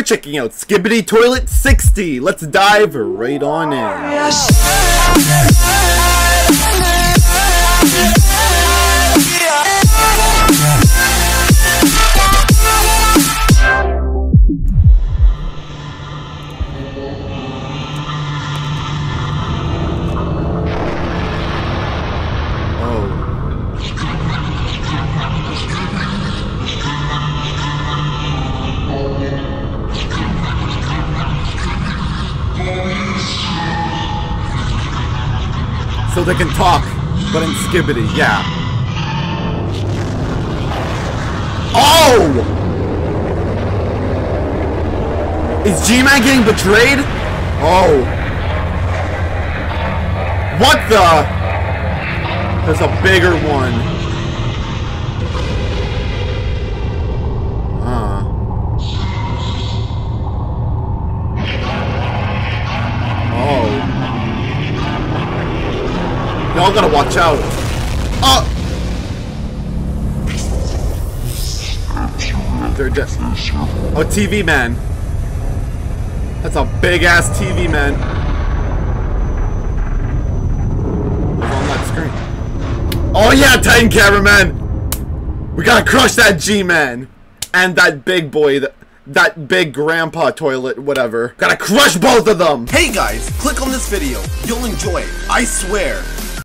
We're checking out Skibidi Toilet 60. Let's dive right on in. So they can talk, but in Skibidi, yeah. Oh! Is G-Man getting betrayed? Oh. What the? There's a bigger one. Y'all gotta watch out. They're just... Oh, TV man. That's a big ass TV man. What's on that screen? Oh yeah, Titan cameraman. We gotta crush that G-man. And that big boy, that big grandpa toilet, whatever. Gotta crush both of them. Hey guys, click on this video. You'll enjoy it. I swear.